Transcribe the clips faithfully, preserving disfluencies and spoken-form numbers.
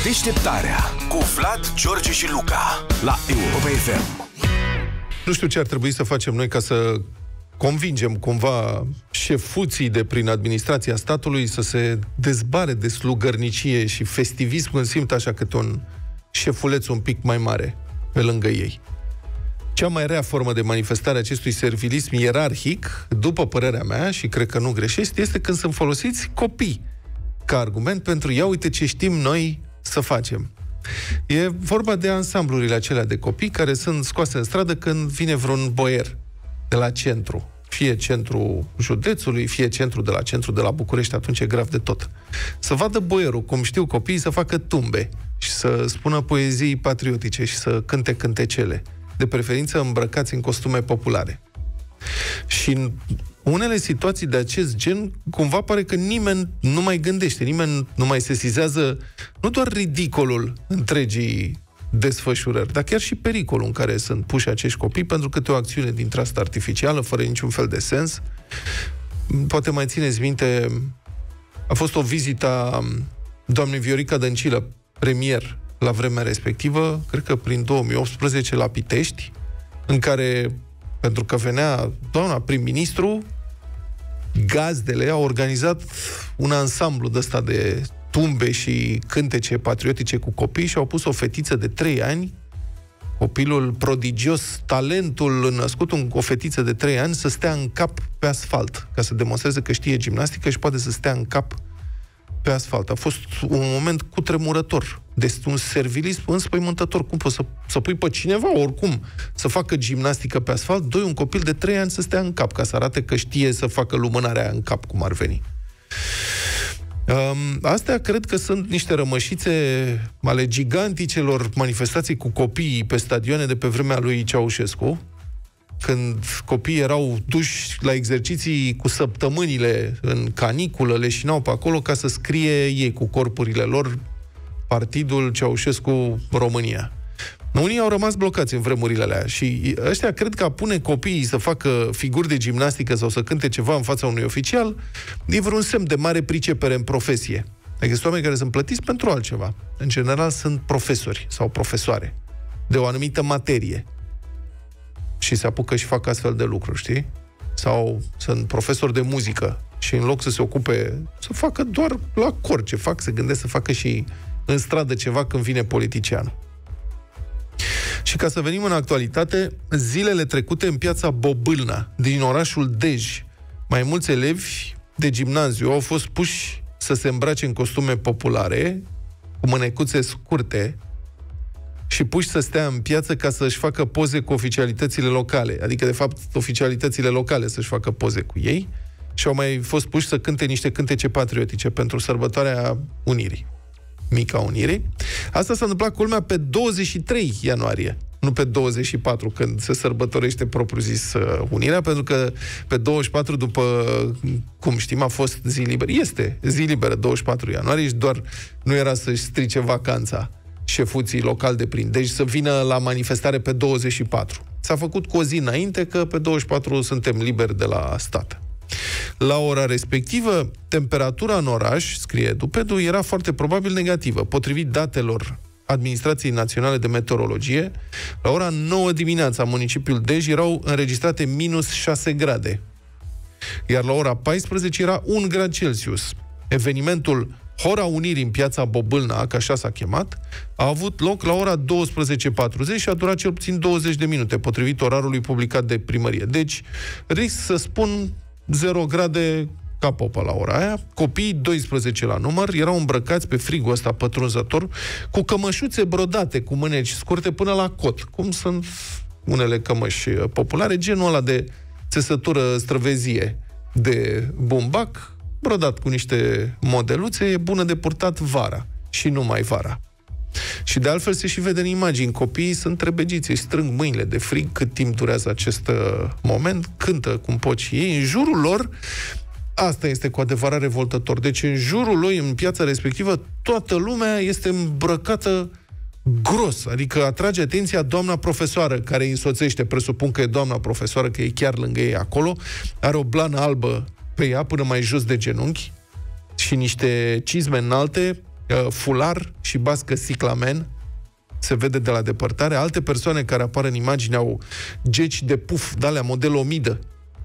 Deșteptarea cu Vlad, George și Luca la Europa F M. Nu știu ce ar trebui să facem noi ca să convingem cumva șefuții de prin administrația statului să se dezbare de slugărnicie și festivism când simt așa câte un șefuleț un pic mai mare pe lângă ei. Cea mai rea formă de manifestare a acestui servilism ierarhic, după părerea mea, și cred că nu greșești, este când sunt folosiți copii ca argument pentru ia uite ce știm noi să facem. E vorba de ansamblurile acelea de copii care sunt scoase în stradă când vine vreun boier de la centru. Fie centrul județului, fie centru de la centru de la București, atunci e grav de tot. Să vadă boierul, cum știu copiii, să facă tumbe și să spună poezii patriotice și să cânte cântecele, de preferință îmbrăcați în costume populare. Și în unele situații de acest gen, cumva pare că nimeni nu mai gândește, nimeni nu mai sesizează nu doar ridicolul întregii desfășurări, dar chiar și pericolul în care sunt puși acești copii pentru câte o acțiune dintre asta artificială, fără niciun fel de sens. Poate mai țineți minte, a fost o vizită a doamnei Viorica Dăncilă, premier la vremea respectivă, cred că prin două mii optsprezece, la Pitești, în care, pentru că venea doamna prim-ministru, gazdele au organizat un ansamblu de ăsta de tumbe și cântece patriotice cu copii și au pus o fetiță de trei ani, copilul prodigios, talentul născut, o fetiță de trei ani, să stea în cap pe asfalt, ca să demonstreze că știe gimnastică și poate să stea în cap pe asfalt. A fost un moment cutremurător, deci un servilism înspăimântător. Cum poți să, să pui pe cineva, oricum, să facă gimnastică pe asfalt, doi, un copil de trei ani să stea în cap, ca să arate că știe să facă lumânarea în cap, cum ar veni. Um, astea cred că sunt niște rămășițe ale giganticelor manifestații cu copiii pe stadioane de pe vremea lui Ceaușescu, când copiii erau duși la exerciții cu săptămânile în caniculă, leșinau pe acolo ca să scrie ei cu corpurile lor Partidul Ceaușescu România. Unii au rămas blocați în vremurile alea și ăștia cred că a pune copiii să facă figuri de gimnastică sau să cânte ceva în fața unui oficial e vreun semn de mare pricepere în profesie. Există oameni care sunt plătiți pentru altceva. În general sunt profesori sau profesoare de o anumită materie și se apucă și fac astfel de lucruri, știi? Sau sunt profesori de muzică și în loc să se ocupe, să facă doar la cor ce fac, se gândesc să facă și în stradă ceva când vine politicianul. Și ca să venim în actualitate, zilele trecute în piața Bobâlna, din orașul Dej, mai mulți elevi de gimnaziu au fost puși să se îmbrace în costume populare, cu mânecuțe scurte, și puși să stea în piață ca să-și facă poze cu oficialitățile locale. Adică, de fapt, oficialitățile locale să-și facă poze cu ei și au mai fost puși să cânte niște cântece patriotice pentru sărbătoarea Unirii. Mica Unire. Asta s-a întâmplat, culmea, pe douăzeci și trei ianuarie, nu pe douăzeci și patru, când se sărbătorește propriu-zis Unirea, pentru că pe douăzeci și patru, după cum știm, a fost zi liberă. Este zi liberă, douăzeci și patru ianuarie, și doar nu era să-și strice vacanța șefuții locali de prin Dej să vină la manifestare pe douăzeci și patru. S-a făcut cu o zi înainte că pe douăzeci și patru suntem liberi de la stat. La ora respectivă, temperatura în oraș, scrie Dupedu, era foarte probabil negativă. Potrivit datelor Administrației Naționale de Meteorologie, la ora nouă dimineața, în municipiul Dej erau înregistrate minus șase grade. Iar la ora paisprezece era un grad Celsius. Evenimentul Hora Unirii în piața Bobâlna, că așa s-a chemat, a avut loc la ora douăsprezece patruzeci și a durat cel puțin douăzeci de minute, potrivit orarului publicat de primărie. Deci, risc să spun zero grade ca popă la ora aia. Copiii, doisprezece la număr, erau îmbrăcați pe frigul ăsta pătrunzător cu cămășuțe brodate cu mâneci scurte până la cot, cum sunt unele cămăși populare, genul ăla de țesătură străvezie de bumbac, brodat cu niște modeluțe, e bună de purtat vara și numai vara. Și de altfel se și vede în imagini. Copiii sunt trebegiți, își strâng mâinile de frig cât timp durează acest uh, moment, cântă cum pot și ei. În jurul lor, asta este cu adevărat revoltător. Deci în jurul lui, în piața respectivă, toată lumea este îmbrăcată gros. Adică atrage atenția doamna profesoară care îi însoțește, presupun că e doamna profesoară, că e chiar lângă ei acolo, are o blană albă pe ea până mai jos de genunchi și niște cizme înalte fular și bască ciclamen, se vede de la depărtare. Alte persoane care apar în imagine au geci de puf, de-alea model omidă,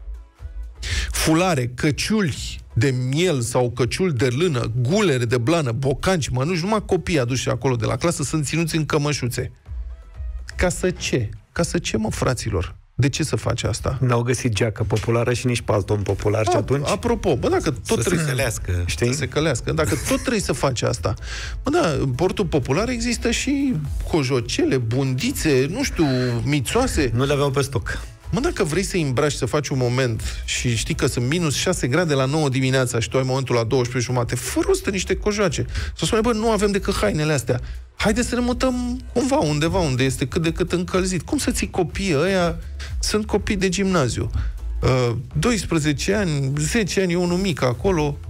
fulare, căciuli de miel sau căciuli de lână, gulere de blană, bocanci, mănuși, numai copii aduși acolo de la clasă sunt ținuți în cămășuțe. Ca să ce? Ca să ce, mă, fraților? De ce să faci asta? N-au găsit geacă populară și nici palton popular A, și atunci... Apropo, bă, dacă tot să trebuie se călească, știi? Să se călească. Dacă tot trebuie să faci asta, bă, da, în portul popular există și cojocele, bundițe, nu știu, mițoase. Nu le aveau pe stoc. Mă, dacă vrei să-i îmbraci, să faci un moment și știi că sunt minus șase grade la nouă dimineața și tu ai momentul la douăsprezece jumate, fă rostă niște cojoace. Să spune, bă, nu avem decât hainele astea. Haide să ne mutăm cumva undeva unde este cât de cât încălzit. Cum să ții copiii ăia? Sunt copii de gimnaziu. Uh, doisprezece ani, zece ani, e unul mic acolo.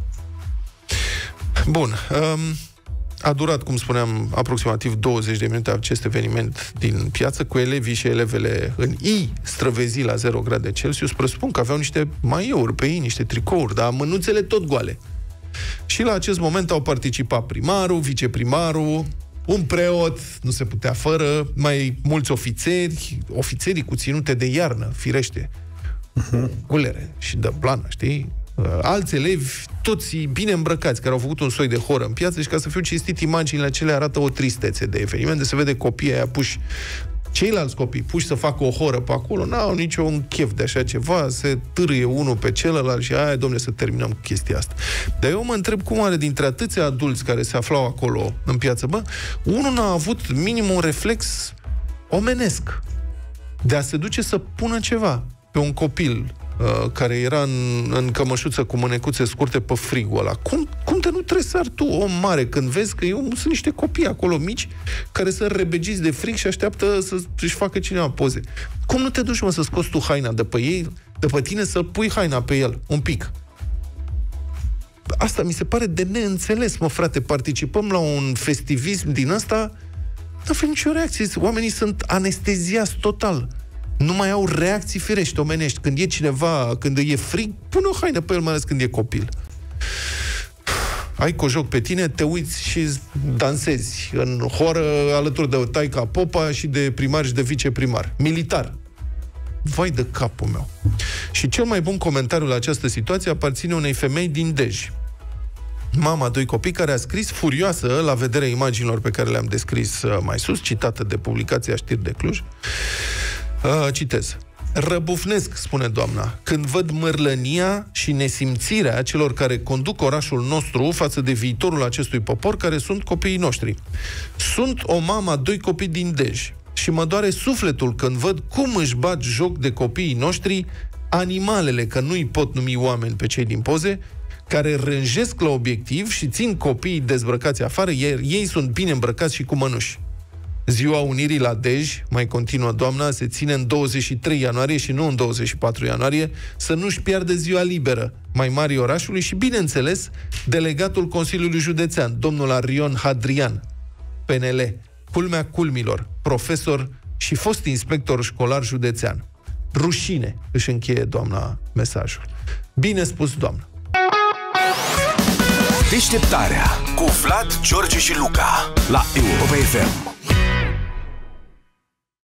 Bun. Um, a durat, cum spuneam, aproximativ douăzeci de minute acest eveniment din piață, cu elevii și elevele în I străvezi la zero grade Celsius. Presupun că aveau niște maiouri pe ei, niște tricouri, dar mânuțele tot goale. Și la acest moment au participat primarul, viceprimarul, un preot, nu se putea fără, mai mulți ofițeri, ofițerii cu ținute de iarnă, firește, gulere și de blană, știi? Alți elevi, toți bine îmbrăcați, care au făcut un soi de horă în piață și, ca să fiu cinstit, imaginile acelea arată o tristețe de eveniment, de se vede copiii aia puși, ceilalți copii puși să facă o horă pe acolo, n-au niciun chef de așa ceva, se târâie unul pe celălalt și aia, dom'le, să terminăm cu chestia asta. Dar eu mă întreb cum are dintre atâția adulți care se aflau acolo în piață, bă, unul n-a avut minim un reflex omenesc de a se duce să pună ceva pe un copil uh, care era în, în cămășuță cu mânecuțe scurte pe frigul ăla. Cum, cum te nu tresari tu, om mare, când vezi că eu, sunt niște copii acolo mici care sunt rebegiți de frig și așteaptă să-și facă cineva poze? Cum nu te duci, mă, să scoți tu haina de pe ei, de pe tine, să pui haina pe el, un pic? Asta mi se pare de neînțeles, mă, frate. Participăm la un festivism din ăsta, nu avem nicio reacție. Oamenii sunt anesteziați total. Nu mai au reacții firești omenești. Când e cineva, când e frig, pune o haină pe el, mai ales când e copil. Ai cojoc pe tine, te uiți și dansezi în horă alături de taica Popa și de primar și de viceprimar. Militar. Vai de capul meu. Și cel mai bun comentariu la această situație aparține unei femei din Dej. Mama doi copii, care a scris, furioasă la vederea imaginilor pe care le-am descris mai sus, citată de publicația Știri de Cluj. Uh, citez. Răbufnesc, spune doamna, când văd mărlănia și nesimțirea celor care conduc orașul nostru față de viitorul acestui popor, care sunt copiii noștri. Sunt o mamă a doi copii din Dej și mă doare sufletul când văd cum își bat joc de copiii noștri animalele, că nu-i pot numi oameni pe cei din poze, care rânjesc la obiectiv și țin copiii dezbrăcați afară, iar ei sunt bine îmbrăcați și cu mănuși. Ziua Unirii la Dej, mai continuă doamna, se ține în douăzeci și trei ianuarie și nu în douăzeci și patru ianuarie, să nu-și piardă ziua liberă mai mari orașului și, bineînțeles, delegatul Consiliului Județean, domnul Arion Hadrian, P N L, culmea culmilor, profesor și fost inspector școlar județean. Rușine, își încheie doamna mesajul. Bine spus, doamnă. Deșteptarea cu Vlad, George și Luca la Europa F M.